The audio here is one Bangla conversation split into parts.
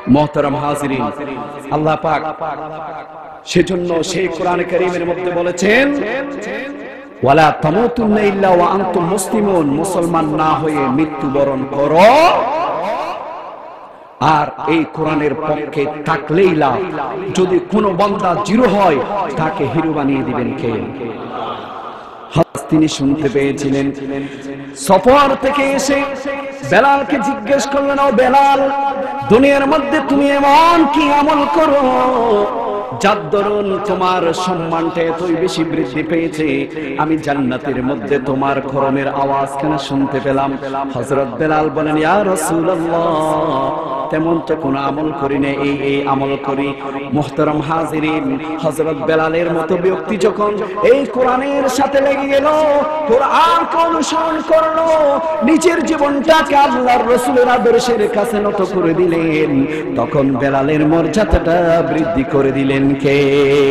মুহতারাম হাজিরিন, আল্লাহ পাক সেজন্য সেই কোরআন কারীমের মধ্যে বলেছেন, ওয়ালা তামুতুন্না ইল্লা ওয়া আনতুম মুসলিমুন, মুসলমান না হয়ে মৃত্যুবরণ করো। আর এই কোরআনের পক্ষে থাকলেই লাভ। যদি কোনো বান্দা জিরো হয়, তাকে হিরো বানিয়ে দিবেন কে? তিনি শুনতে পেয়েছিলেন, সফর থেকে এসে বেলালকে জিজ্ঞেস করলেন, ও বেলাল, দুনিয়ার মধ্যে তুমি এমন কি আমল করো যার দরুন তোমার সম্মানটা এতই বেশি বৃদ্ধি পেয়েছে? আমি জান্নাতের মধ্যে তোমার খরমের আওয়াজ কেন শুনতে পেলাম? হযরত বেলাল বলেন, ইয়া রাসূলুল্লাহ, তেমন তো কোনো আমল করি না, এই আমল করি। মুহতারাম হাজিরিন, হযরত বেলালের মতো ব্যক্তি যখন এই কোরআনের সাথে লেগে গেল, কোরআনকে অনুসরণ করলো, নিজের জীবনটাকে আল্লাহর রাসূলের আদর্শের কাছে নত করে দিলেন, তখন বেলালের মর্যাদাটা বৃদ্ধি করে দিলেন কে?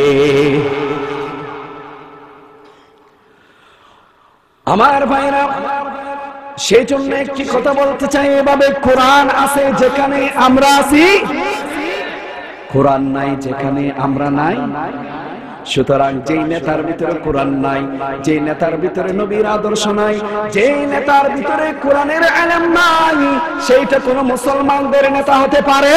আমার ভাইরা, সেই জন্য একটি কথা বলতে চাই, এভাবে কোরআন আছে যেখানে আমরা আছি, কোরআন নাই যেখানে আমরা নাই। সুতরাং যেই নেতার ভিতরে কোরআন নাই, যেই নেতার ভিতরে নবীর আদর্শ নাই, যেই নেতার ভিতরে কোরআনের ইলম নাই, সেইটা কোন মুসলমানদের নেতা হতে পারে?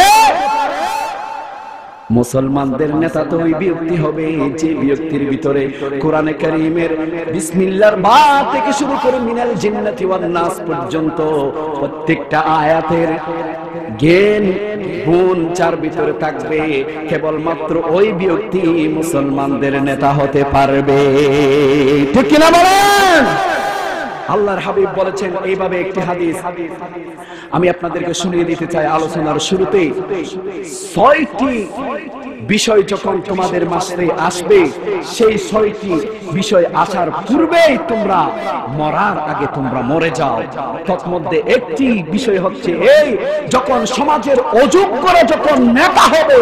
মুসলমানদের নেতা তো ওই ব্যক্তি হবে যে ব্যক্তির ভিতরে কোরআনে কারীমের বিসমিল্লাহর বা থেকে শুরু করে মিনাল জিন্নাতি ওয়ান নাস পর্যন্ত প্রত্যেকটা আয়াতের জ্ঞান গুণ যার ভিতরে থাকবে, কেবলমাত্র ওই ব্যক্তি মুসলমানদের নেতা হতে পারবে। ঠিক কিনা বলেন? আল্লাহর হাবিব বলেছেন এইভাবে একটি হাদিস আমি আপনাদেরকে শুনিয়ে দিতে চাই। আলোচনার শুরুতে ৬টি বিষয় যখন তোমাদের মাঝে আসবে, সেই ৬টি বিষয় আসার পূর্বেই তোমরা মরার আগে তোমরা মরে যাও। তন্মধ্যে একটি বিষয় হচ্ছে এই, যখন সমাজের অযোগ্যরা যখন নেতা হবে।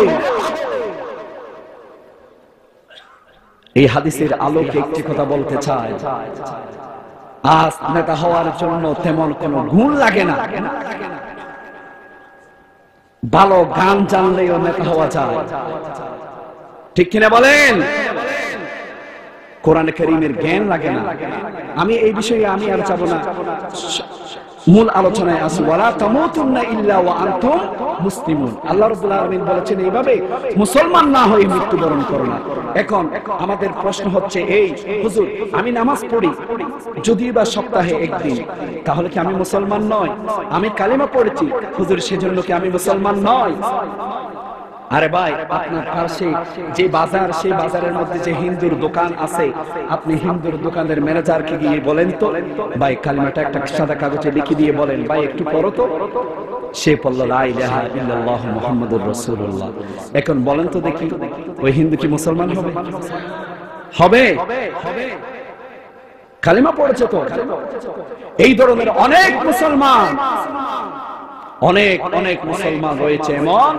এই হাদিসের আলোকে একটি কথা বলতে চাই, আজ নেতা হওয়ার জন্য তেমন কোন গুণ লাগে না, ভালো গান জানলেও নেতা হওয়া যায়। ঠিক কিনা বলেন? কোরআন কারীমের জ্ঞান লাগে না। আমি এই বিষয়ে আমি আর যাব না, মূল আলোচনায় আসি। ওয়ালা তামুতুন্না ইল্লা ওয়া আনতুম মুসলিমুন। আল্লাহ রাব্বুল আলামিন বলেছেন এইভাবে, মুসলমান না হয়ে মৃত্যুবরণ করো না। এখন আমাদের প্রশ্ন হচ্ছে এই, হুজুর আমি নামাজ পড়ি যদিও বা সপ্তাহে একদিন, তাহলে কি আমি মুসলমান নয়? আমি কালিমা পড়েছি হুজুর, সেজন্য কি আমি মুসলমান নয়? আরে ভাই, আপনার পাশে যে বাজার, সেই বাজারের মধ্যে যে হিন্দুর দোকান আছে, আপনি হিন্দুর দোকানের ম্যানেজারকে গিয়ে বলেন তো, ভাই কালিমাটা একটা সাদা কাগজে লিখে দিয়ে বলেন, ভাই একটু পড়ো তো। সে পড়ল লা ইলাহা ইল্লাল্লাহু মুহাম্মাদুর রাসূলুল্লাহ। এখন বলেন তো দেখি, ওই হিন্দু কি মুসলমান হবে? হবে? কালিমা পড়েছে তো। এই ধরনের অনেক মুসলমান, অনেক অনেক মুসলমান রয়েছে এমন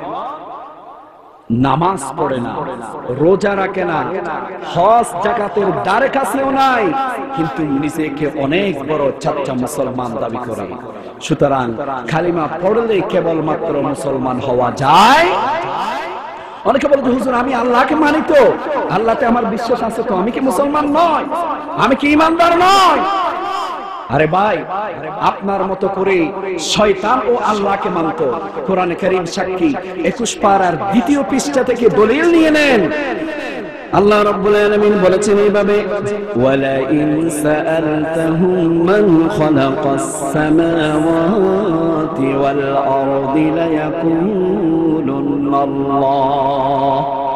নামাজ পড়ে না, রোজা রাখে না, হজ যাকাতের দ্বারে কাছেও নাই, কিন্তু নিজেকে অনেক বড় চাচ্চা মুসলমান দাবি করে। সুতরাং কালিমা পড়লে কেবলমাত্র মুসলমান হওয়া যায়। অনেকে বলে, হুজুর আমি আল্লাহকে মানি তো, আল্লাহতে আমার বিশ্বাস আছে তো, আমি কি মুসলমান নয়? আমি কি ঈমানদার নয়? আরে ভাই, আপনার মতো করে শয়তান ও আল্লাহকে মানত। কোরআনে কারীম সাক্ষী, ২১ পারার ২য় পৃষ্ঠা থেকে দলিল নিয়ে নেন। আল্লাহ রাব্বুল আলামিন বলেছেন এইভাবে, ওয়ালা ইন সাআলতাহুম মান খালাকাস সামাওয়াতি ওয়াল আরদি লায়াকুলুনাল্লাহ।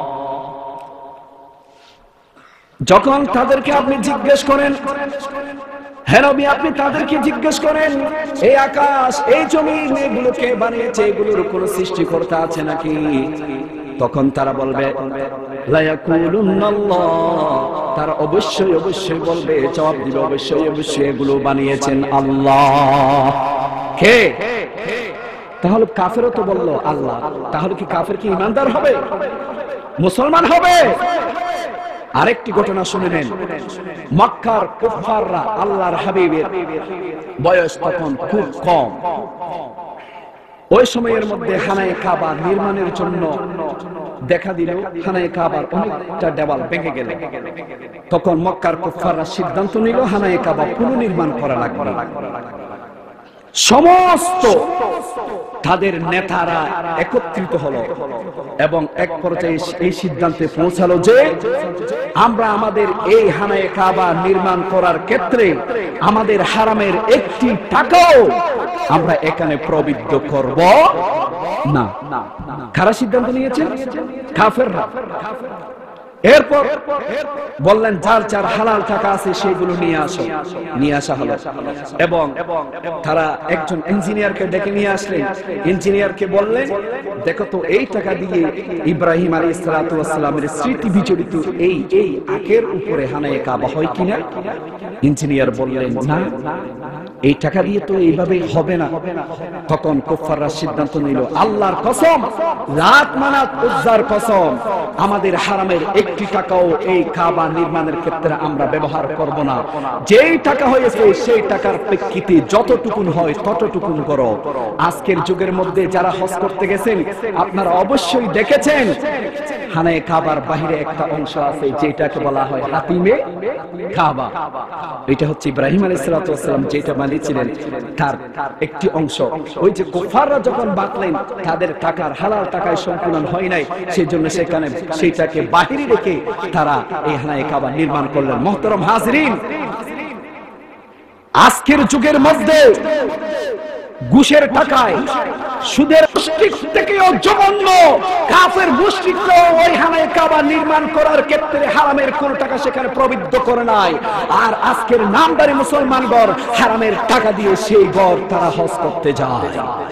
যখন তাদেরকে আপনি জিজ্ঞেস করেন, হে নবী আপনি তাদেরকে জিজ্ঞেস করেন, এই আকাশ, এই জমিন, এগুলোকে বানিয়েছে, এগুলোর কোনো সৃষ্টিকর্তা আছে নাকি? তখন তারা বলবে লা ইয়াকুলুনাল্লাহ, তারা অবশ্যই অবশ্যই বলবে, জবাব দিবে অবশ্যই অবশ্যই এগুলো বানিয়েছেন আল্লাহ। কে? তাহলে কাফেরও তো বলল আল্লাহ, তাহলে কি কাফের কি ঈমানদার হবে, মুসলমান হবে? আরেকটি ঘটনা শুনে নেন। মক্কার কুফাররা আল্লাহর হাবিবের বয়স তখন খুব কম, ওই সময়ের মধ্যে হানায়ে কাবা নির্মাণের জন্য দেখা দিল হানায়ে কাবার অনেকটা দেওয়াল ভেঙে গেল। তখন মক্কার কুফাররা সিদ্ধান্ত নিল হানায়ে কাবা পুনর্নির্মাণ করা লাগবে। সমস্ত তাদের নেতারা একত্রিত হলো এবং এক পর্যায়ে এই সিদ্ধান্তে পৌঁছালো যে আমরা আমাদের এই হানায়ে কাবা নির্মাণ করার ক্ষেত্রে আমাদের হারামের একটি টাকাও আমরা এখানে প্রবিদ্ধ করব না। কারা সিদ্ধান্ত নিয়েছেন? কাফেররা। এরপর বললেন যার যার হালাল টাকা আছে সেগুলো নিয়ে আসো। নিয়ে আসা হলো এবং তারা একজন ইঞ্জিনিয়ারকে ডেকে নিয়ে আসলেন। ইঞ্জিনিয়ারকে বললেন দেখো তো এই টাকা দিয়ে ইব্রাহিম আলাইহিস সালাতু ওয়াস সালামের স্মৃতি বিজড়িত এই আখের উপরে হানায়ে কাবা হয় কিনা। ইঞ্জিনিয়ার বললেন না, এই টাকা দিয়ে তো এইভাবে হবে না। তখন কুফাররা সিদ্ধান্ত নিল আল্লাহর কসম, লাত মানাত উজ্জার কসম, আমাদের হারামের একটি টাকাও এই কাবা নির্মাণের ক্ষেত্রে আমরা ব্যবহার করব না। যেই টাকা হয়েছে সেই টাকার প্রেক্ষিতে যতটুকুন হয় ততটুকুন করো। আজকের যুগের মধ্যে যারা হজ করতে গেছেন আপনারা অবশ্যই দেখেছেন হানায়ে কাবার বাহিরে একটা অংশ আছে যেটাকে বলা হয় হাতিমে কাবা। এটা হচ্ছে ইব্রাহিম আলাইহিস সালাতু ওয়াস সালাম যেটা বানিয়েছিলেন তার একটি অংশ। ওই যে কুফাররা যখন বাতলেন তাদের টাকার হালাল টাকায় সম্পূর্ণ হয় নাই, সেজন্য সেখানে সেইটাকে বাহিরে রেখে তারা এই হানায়ে কাবা নির্মাণ করলেন। মুহতারাম হাজরিন, আজকের যুগের মধ্যে ঘুষের টাকায় সুদের মুশরিক থেকেও জঘন্য কাফের মুশরিকরা ওই হানায়ে কাবা নির্মাণ করার ক্ষেত্রে হারামের কোন টাকা সেখানে প্রবিদ্ধ করে নাই। আর আজকের নামদারি মুসলমানগণ হারামের টাকা দিয়ে সেই ঘর তারা হজ করতে যায়।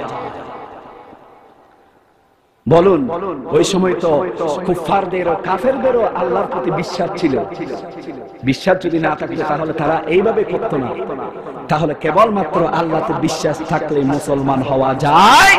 বলুন, ওই সময় তো কুফারদেরও কাফেরদেরও আল্লাহর প্রতি বিশ্বাস ছিল। বিশ্বাস যদি না থাকতো তাহলে তারা এইভাবে করতো না। তাহলে কেবলমাত্র আল্লাহতে বিশ্বাস থাকলে মুসলমান হওয়া যায়।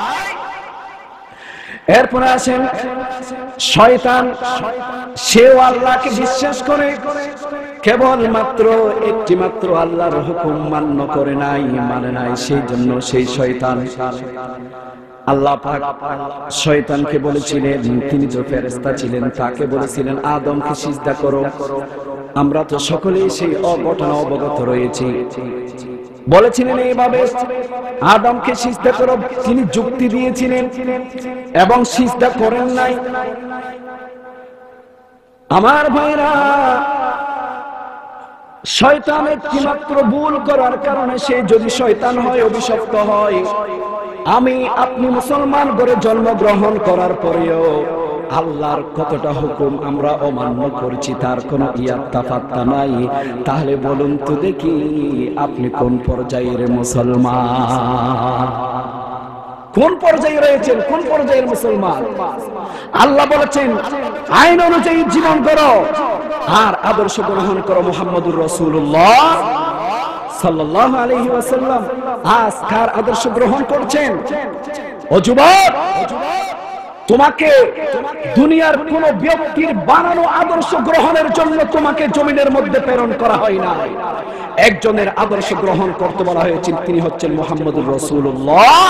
এরপরে আসেন শয়তান, সেও আল্লাহকে বিশ্বাস করে, কেবলমাত্র একটি মাত্র আল্লাহর হুকুম মান্য করে নাই, মানে নাই। সেই জন্য সেই শয়তান, আল্লাহ পাক শয়তানকে বলেছিলেন, তিনি যে ফেরেশতা ছিলেন তাকে বলেছিলেন আদমকে সিজদা করো। আমরা তো সকলেই সেই অঘটনা অবগত রয়েছি। বলেছিলেন এইভাবে আদমকে সিজদা করো, তিনি যুক্তি দিয়েছিলেন এবং সিজদা করেন নাই। আমার ভাইরা, শয়তান একটি মাত্র ভুল করার কারণে সে যদি শয়তান হয়, অভিশপ্ত হয়, আমি আপনি মুসলমান করে জন্মগ্রহণ করার পরেও আল্লাহর কতটা হুকুম আমরা অমান্য করছি তার কোনো ইয়াত্তা পাত্তা নাই। তাহলে বলুন তো দেখি আপনি কোন পর্যায়ের মুসলমান, কোন পর্যায়ে রয়েছেন, কোন পর্যায়ের মুসলমান? আল্লাহ বলেছেন আইন অনুযায়ী জীবন করো আর আদর্শ গ্রহণ করো মুহাম্মদুর রাসূলুল্লাহ সাল্লাল্লাহু আলাইহি ওয়াসাল্লাম। আজ কার আদর্শ গ্রহণ করছেন? ও যুবক, তোমাকে দুনিয়ার কোন ব্যক্তির বানানো আদর্শ গ্রহণের জন্য তোমাকে জমিনের মধ্যে প্রেরণ করা হয় না। একজনের আদর্শ গ্রহণ করতে বলা হয়েছে, তিনি হচ্ছেন মুহাম্মদুর রাসূলুল্লাহ।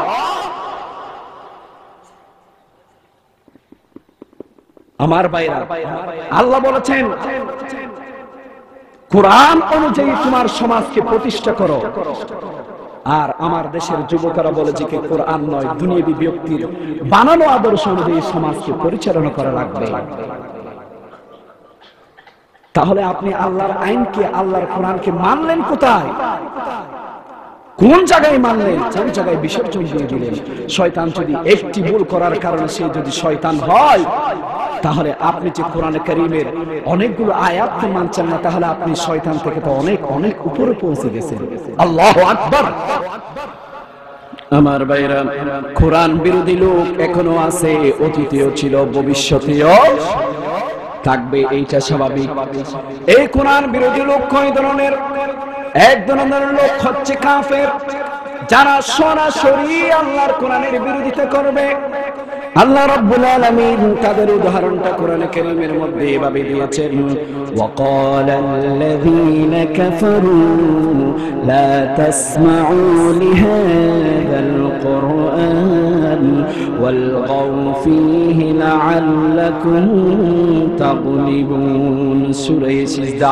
আমার ভাইরা, আল্লাহ বলেছেন কোরআন অনুযায়ী তোমার সমাজকে প্রতিষ্ঠা করো। আর আমার দেশের যুবকরা বলে যে কোরআন নয়, দুনিয়াবী ব্যক্তির বানানো আদর্শ অনুযায়ী সমাজকে পরিচালনা করা লাগবে। তাহলে আপনি আল্লাহর আইনকে, আল্লাহর কোরআনকে মানলেন কোথায়? কোন জায়গায় মানলেন? কোন জায়গায় বিসর্জন দিয়ে দিলেন? শয়তান যদি একটি ভুল করার কারণে সে যদি শয়তান হয়, তাহলে আপনি যে কোরআনে কারীমের অনেকগুলো আয়াতকে মানছেন না, তাহলে আপনি শয়তান থেকে তো অনেক অনেক উপরে পৌঁছে গেছেন। আল্লাহু আকবার। আমার ভাইরা, কোরআন বিরোধী লোক এখনো আছে, অতীতেও ছিল, ভবিষ্যতেও থাকবে, এইটা স্বাভাবিক। এই কোরআন বিরোধী লোক কয় ধরনের? এক ধরনের লোক হচ্ছে কাফের, যারা সরাসরি আল্লাহর কোরআনের বিরোধিতা করবে। আল্লাহ রাব্বুল আলামিন তাদের উদাহরণটা কোরআনে কারীমের মধ্যে এভাবে দিয়েছেন, ওয়াকালাল্লাযীনা কাফারু লা তাসমাউ লিহাযাল কুরআন ওয়ালগাউ ফীহি লাআল্লাকুম তাগলিবুন। সূরা সিজদা।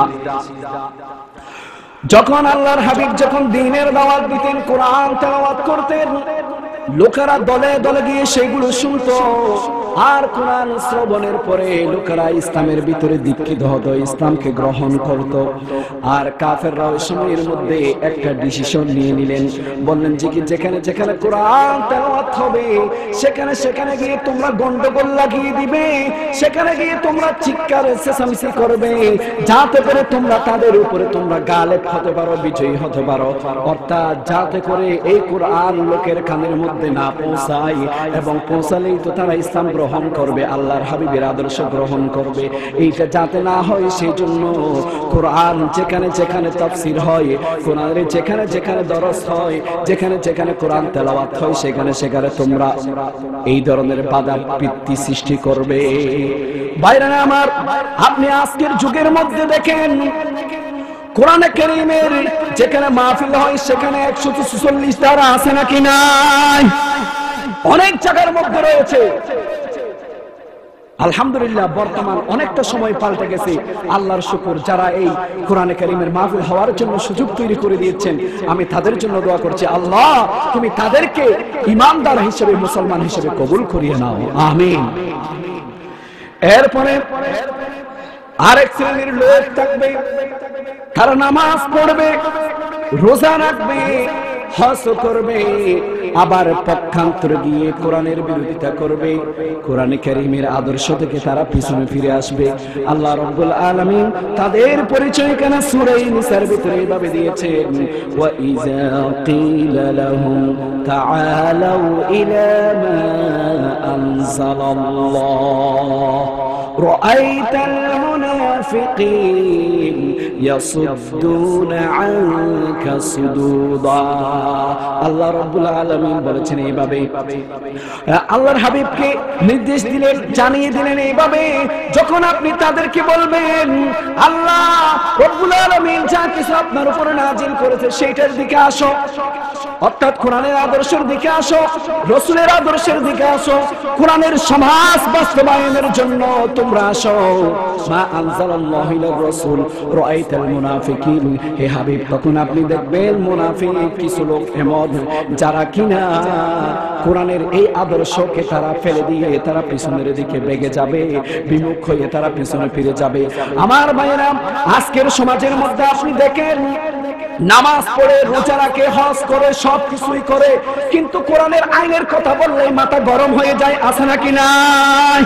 যখন আল্লাহর হাবিব যখন দ্বীনের দাওয়াত দিতেন, কোরআন তেলাওয়াত করতেন, লোকেরা দলে দলে গিয়ে সেগুলো শুনতো। আর কোরআন শ্রবণের পরে লোকেরা ইসলামের ভিতরে দীক্ষিত হতো, ইসলামকে গ্রহণ করত। আর কাফেররা ওই সময়ের মধ্যে একটা ডিসিশন নিয়ে নিলেন, বললেন যে যেখানে যেখানে কোরআন তেলাওয়াত হবে সেখানে সেখানে গিয়ে তোমরা গন্ডগোল লাগিয়ে দিবে, সেখানে গিয়ে তোমরা চিৎকার চেঁচামেচি করবে, যাতে করে তোমরা তাদের উপরে তোমরা গালেব হতে পারো, বিজয়ী হতে পারো। অর্থাৎ যাতে করে এই কোরআন লোকের কানের মধ্যে না পৌঁছায়, এবং পৌঁছালেই তো তারা ইসলাম গ্রহণ করবে, আল্লাহর হাবিবের আদর্শ গ্রহণ করবে। এইটা যাতে না হয় সেই জন্য কোরআন যেখানে যেখানে তাফসীর হয়, কোরআনের যেখানে যেখানে দরস হয়, যেখানে যেখানে কোরআন তেলাওয়াত হয়, সেখানে সেখানে তোমরা এই ধরনের বাধা বৃত্তি সৃষ্টি করবে। ভাইরা আমার, আপনি আজকের যুগের মধ্যে দেখেন কোরআনে কারীমের যেখানে মাহফিল হয় সেখানে 144 ধারা আছে নাকি নাই? অনেক জায়গার মধ্যে রয়েছে। আলহামদুলিল্লাহ, বর্তমান অনেকটা সময় পাল্টে গেছে। আল্লাহর শুকর, যারা এই কোরআনে কারীমের মাহফিল হওয়ার জন্য সুযোগ তৈরি করে দিয়েছেন, আমি তাদের জন্য দোয়া করছি, আল্লাহ তুমি তাদেরকে ঈমানদার হিসেবে, মুসলমান হিসেবে কবুল করিয়ে নাও, আমিন। এরপরে আরেক শ্রেণীর লোক থাকবে, তারা নামাজ পড়বে, রোজা রাখবে, হজ করবে, আবার পক্ষান্তরে গিয়ে কোরআনের বিরোধিতা করবে, কোরআনে কারীমের আদর্শ থেকে তারা পিছনে ফিরে আসবে। আল্লাহ রাব্বুল আলামিন তাদের পরিচয় কেন সূরা নিসার ভিতরে এভাবে দিয়েছেন, ওয়া ইযা ক্বিলা লাহুম তাআলাউ ইলা মা আনজালাল্লাহ রাআইতাল মুনাফিকিন ইয়াসুদ্দুনা আনকা সুদুদা। আল্লাহ রাব্বুল আলামিন বলেছেন এইভাবে, আল্লাহর হাবিবকে নির্দেশ দিলেন, জানিয়ে দিলেন এইভাবে, যখন আপনি তাদেরকে বলবেন আল্লাহ রাব্বুল আলামিন যা কিছু আপনার উপরে নাজিল করেছে সেইটার দিকে আসো, অর্থাৎ কোরআনের আদর্শের দিকে আসো, রাসূলের আদর্শের দিকে আসো, কোরআনের সমাজ বাস্তবায়নের জন্য তোমরা আসো। মা আনজালাল্লাহু ইলার রাসূল রাআইতাল মুনাফিকিন, হে হাবিব তখন আপনি দেখবেন মুনাফিক কিছু লোক এমন যারা কিনা কোরআনের এই আদর্শকে তারা ফেলে দিয়ে তারা পিছনের দিকে বেগে যাবে, বিমুখ হয়ে তারা পিছনে ফিরে যাবে। আমার ভাইয়েরা, আজকের সমাজের মধ্যে আপনি দেখেন নামাজ পড়ে, রোজা রাখে, হজ করে, সব কিছুই করে, কিন্তু কোরআনের আইনের কথা বললে মাথা গরম হয়ে যায়, আছে নাকি নাই?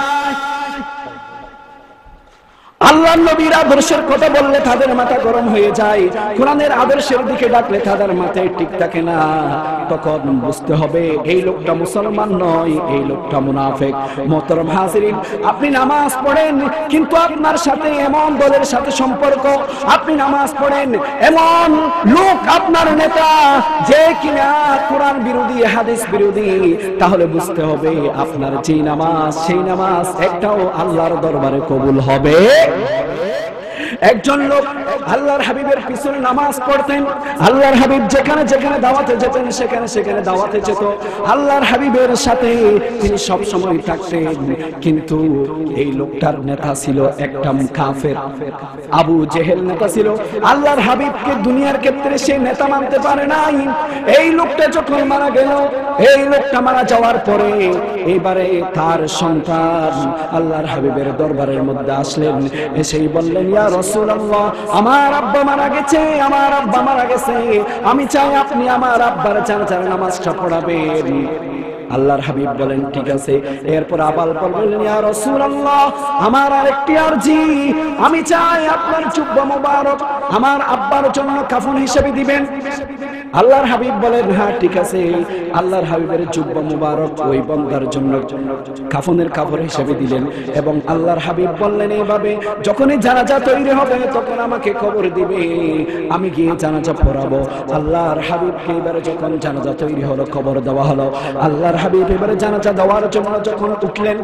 আল্লাহর নবীর আদর্শের কথা বললে তাদের মাথা গরম হয়ে যায়, কোরআনের আদর্শের দিকে ডাকলে তাদের মাথায় ঠিক থাকে না। তখন বুঝতে হবে এই লোকটা মুসলমান নয়, এই লোকটা মুনাফিক। মোহতারাম হাজিরিন, আপনি নামাজ পড়েন কিন্তু আপনার সাথে এমন দলের সাথে সম্পর্ক, আপনি নামাজ পড়েন এমন লোক আপনার নেতা যে কিনা কোরআন বিরোধী, হাদিস বিরোধী, তাহলে বুঝতে হবে আপনার যেই নামাজ সেই নামাজ একটাও আল্লাহর দরবারে কবুল হবে। একজন লোক আল্লাহর হাবিবের পিছনে নামাজ পড়তেন, আল্লাহর হাবিব যেখানে যেখানে দাওয়াতে যেতেন সেখানে সেখানে দাওয়াতে যেত, আল্লাহর হাবিবের সাথে তিনি সব সময় থাকতেন। কিন্তু এই লোকটার নেতা ছিল একটা কাফের, আবু জেহেল নেতা ছিল। আল্লাহর হাবিবকে দুনিয়ার ক্ষেত্রে সে নেতা মানতে পারে নাই। এই লোকটা যখন মারা গেল, এই লোকটা মারা যাওয়ার পরে এবারে তার সন্তান আল্লাহর হাবিবের দরবারের মধ্যে আসলেন, এসেই বললেন, ইয়া রাসূলুল্লাহ, আমার আব্বা মারা গেছে, আমার আব্বা মারা গেছে, আমি চাই আপনি আমার আব্বার জানাজার নামাজটা পড়াবেন। আল্লাহর হাবিব বলেন ঠিক আছে। এরপর আবার বললেন, ইয়া রাসূলুল্লাহ, আমার আরেকটি আরজি, আমি চাই আপনার জুব্বা মোবারক আমার আব্বার জন্য কাফন হিসেবে দিবেন। আল্লাহর হাবিব বলেন, হ্যাঁ ঠিক আছে। আল্লাহর হাবিবের জুব্বা মোবারক ওই বান্দার জন্য কাফনের কাপড় হিসেবে দিলেন, এবং আল্লাহর হাবিব বললেন এইভাবে, যখনই জানাজা তৈরি হবে তখন আমাকে খবর দিবে, আমি গিয়ে জানাজা পড়াবো। আল্লাহর হাবিবকে এবারে যখন জানাজা তৈরি হলো, খবর দেওয়া হলো, আল্লাহর আল্লাহর হাবিব এবারে জানাজা দেওয়ার জন্য যখন উঠলেন,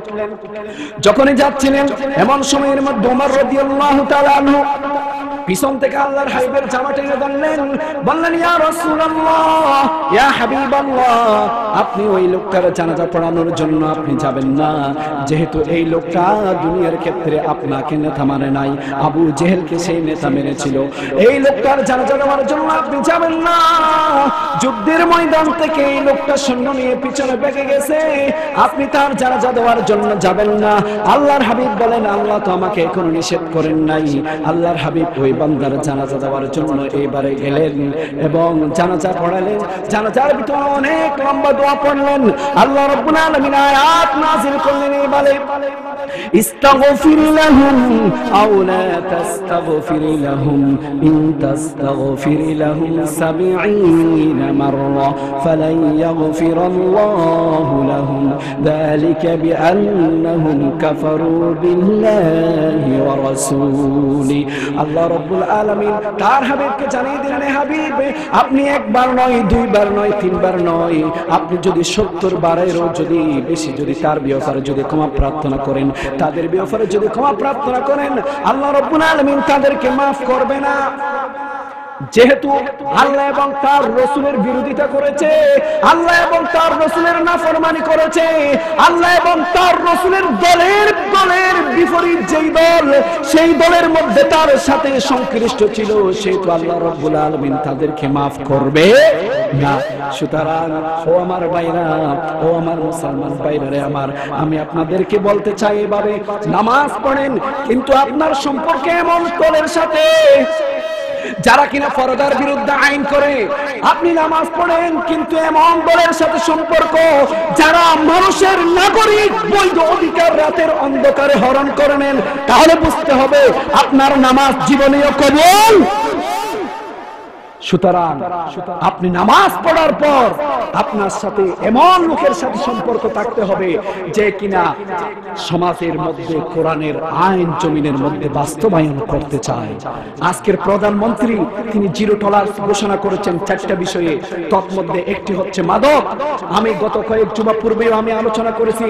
যখনই যাচ্ছিলেন, এমন সময়ের মধ্যে ওমর রাদিয়াল্লাহু তাআলা আনহু পিছন থেকে আল্লাহর হাবিবের জামা টেনে ধরলেন, বললেন, ইয়া রাসূলুল্লাহ, ইয়া হাবিবাল্লাহ, আপনি ওই লোকটার জানাজা পড়ানোর জন্য আপনি যাবেন না, যেহেতু এই লোকটা দুনিয়ার ক্ষেত্রে আপনাকে নেতা মানে নাই, আবু জেহেলকে সেই নেতা মেনেছিল, এই লোকটার জানাজা দেওয়ার জন্য আপনি যাবেন না। যুদ্ধের ময়দান থেকে এই লোকটা সৈন্য নিয়ে পিছনে পেকে গেছে, আপনি তার জানাজা দেওয়ার জন্য যাবেন না। আল্লাহর হাবিব বলেন, আল্লাহ তো আমাকে এখনো নিষেধ করেন নাই। আল্লাহর হাবিব ওই বান্দার জানাজা দেওয়ার জন্য এবারে গেলেন এবং জানাজা পড়ালেন। জানাজার ভিতরে অনেক লম্বা দোয়া পড়লেন। আল্লাহ রাব্বুল আলামিন আয়াত নাযিল করলেন, বলে, ইস্তাগফির লাহুম আও লা তাস্তাগফির লাহুম ইন তাস্তাগফির লাহুম ৭০ মাররা ফালান ইয়াগফিরাল্লাহু লাহুম যালিকা বিআন্নাহুম কাফারু বিল্লাহি ওয়া রাসূলি। আল্লাহ রাব্বুল আলামিন তার হাবিবকে জানিয়ে দিলেন, হাবিব, আপনি একবার নয়, দুইবার নয়, তিনবার নয়, আপনি যদি ৭০ বারেরও যদি বেশি যদি তার ব্যাপারে যদি ক্ষমা প্রার্থনা করেন, তাদের ব্যাপারে যদি ক্ষমা প্রার্থনা করেন, আল্লাহ রাব্বুল আলামিন তাদেরকে মাফ করবে না। যেহেতু আল্লাহ এবং তার রাসূলের বিরোধিতা করেছে, আল্লাহ এবং তার রাসূলের নাফরমানি করেছে, আল্লাহ এবং তার রাসূলের দলের বিপরীত যেই দল, সেই দলের মধ্যে তার সাথে সংশ্লিষ্ট ছিল, সেহেতু আল্লাহ রাব্বুল আলামিন তাদেরকে মাফ করবে না। সুতরাং ও আমার ভাইরা, ও আমার মুসলমান ভাইরা আমার, আমি আপনাদেরকে বলতে চাই, এভাবে নামাজ পড়েন, কিন্তু আপনার সম্পর্কে এমন দলের সাথে যারা কিনা পর্দার বিরুদ্ধে আইন করে, আপনি নামাজ পড়েন কিন্তু এমন দলের সাথে সম্পর্ক যারা মানুষের নাগরিক বৈধ অধিকার রাতের অন্ধকারে হরণ করে নেন, তাহলে বুঝতে হবে আপনার নামাজ জীবনেও কবুল। সুতরাং আপনি নামাজ পড়ার পর আপনার সাথে এমন লোকের সাথে সম্পর্ক থাকতে হবে যে কিনা সমাজের মধ্যে কোরআনের আইন জমিনের মধ্যে বাস্তবায়ন করতে চায়। আজকের প্রধানমন্ত্রী তিনি জিরো টলারেন্স ঘোষণা করেছেন 4টা বিষয়ে, তন্মধ্যে একটি হচ্ছে মাদক। আমি গত কয়েক জুমা পূর্বেও আমি আলোচনা করেছি।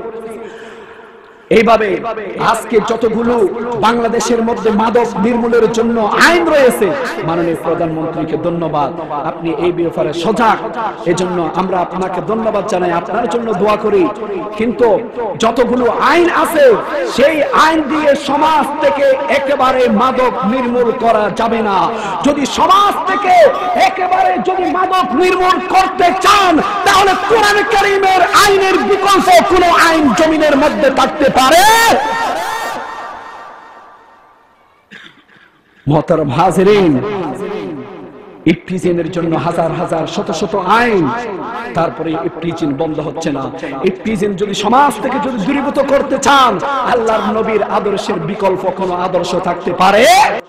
এইভাবে আজকে যতগুলো বাংলাদেশের মধ্যে মাদক নির্মূলের জন্য আইন রয়েছে, মাননীয় প্রধানমন্ত্রীকে ধন্যবাদ, আপনি এই ব্যাপারে সজাগ, এজন্য আমরা আপনাকে ধন্যবাদ জানাই, আপনার জন্য দোয়া করি। কিন্তু যতগুলো আইন আছে, সেই আইন দিয়ে সমাজ থেকে একেবারে মাদক নির্মূল করা যাবে না। যদি সমাজ থেকে একেবারে যদি মাদক নির্মূল করতে চান, তাহলে কোরআন কারীমের আইনের বিকল্প কোনো আইন জমিনের মধ্যে থাকতে পারে? মুহতারাম হাজিরিন, ইফতিজিনের জন্য হাজার হাজার শত শত আইন, তারপরে ইফতিজিন বন্ধ হচ্ছে না। ইফতিজিন যদি সমাজ থেকে যদি দূরীভূত করতে চান, আল্লাহর নবীর আদর্শের বিকল্প কোনো আদর্শ থাকতে পারে?